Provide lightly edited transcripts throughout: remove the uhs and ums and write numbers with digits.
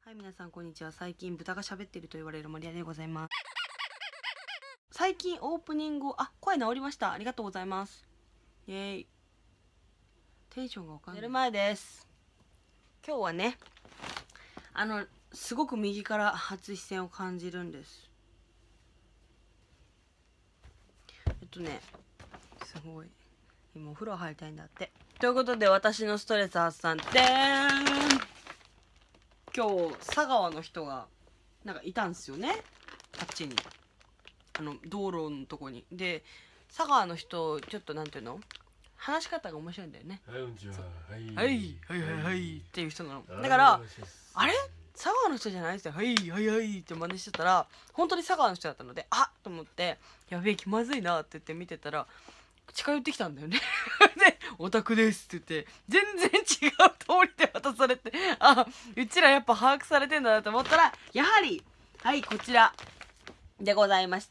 はい、皆さんこんにちは。最近豚が喋ってると言われるマリアでございます。最近オープニングを声治りました。ありがとうございます。イエーイ。テンションがわかんない。寝る前です。今日はね、すごく右から初視線を感じるんです。すごい今お風呂入りたいんだって。ということで、私のストレス発散でーん。今日佐川の人がなんかいたんですよね、あっちに、道路のとこに。で佐川の人ちょっとなんていうの、話し方が面白いんだよね。 はい、こんにちは。 はいはいはいはいっていう人なの。だからあれ佐川の人じゃないですよ、はいはいはいって真似してたら本当に佐川の人だったので、あっと思って、やべえ気まずいなって言って見てたら近寄ってきたんだよねで「オタクです」って言って全然違う通りで渡されて、うちらやっぱ把握されてんだなと思ったら、やはりはいこちらでございました。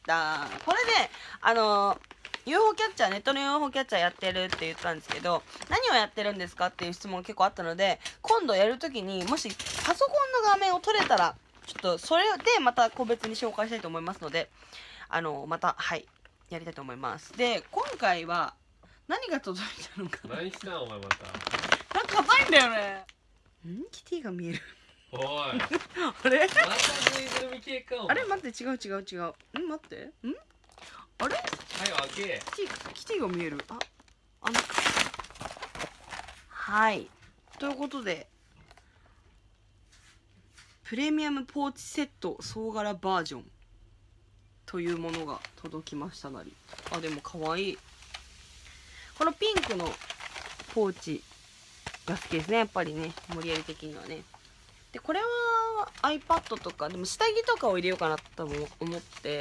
これでUFO キャッチャー、ネットの UFO キャッチャーやってるって言ったんですけど、何をやってるんですかっていう質問が結構あったので、今度やるときにもしパソコンの画面を撮れたらちょっとそれでまた個別に紹介したいと思いますので、またやりたいと思います。で今回は何が届いたのかな。 何したんお前また。 なんか硬いんだよね。キティが見えるおいあれまたぬいぐるみ系かおあ前。 れ待って、違う待ってあれはい開け。 キティが見える。はいということで、プレミアムポーチセット総柄バージョンというものが届きましたなり。でもかわいい。このピンクのポーチが好きですね、やっぱりね、盛り上げ的にはね。でこれは iPad とかでも下着とかを入れようかなと思って、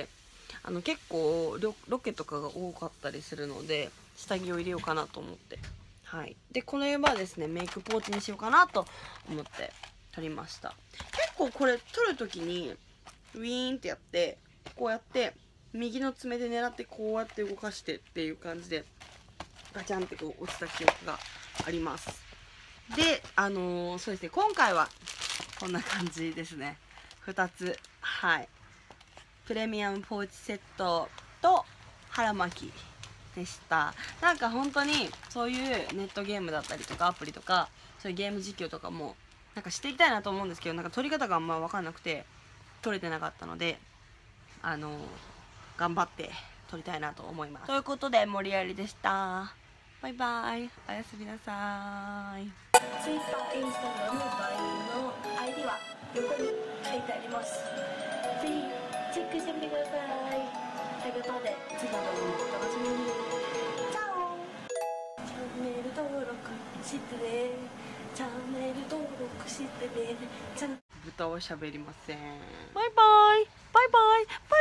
結構ロケとかが多かったりするので下着を入れようかなと思って、でこれはですねメイクポーチにしようかなと思って取りました。結構これ取る時にウィーンってやって、こうやって右の爪で狙ってこうやって動かしてっていう感じでガチャンってこう落ちた記憶があります。でそうですね、今回はこんな感じですね。2つプレミアムポーチセットと腹巻きでした。なんか本当にそういうネットゲームだったりとかアプリとかそういうゲーム実況とかもなんかしていきたいなと思うんですけど、なんか撮り方があんま分かんなくて撮れてなかったので、頑張って撮りたいなと思います。ということで森有でした。バイバイ、おやすみなさい。 Twitter、Instagram、LINE の ID は横に書いてあります。ぜひチェックしてみてください。ということで次の動画もお楽しみに。チャオ。チャンネル登録してね。チャンネル登録してね。 豚は喋りません。バイバイバイバイバイ。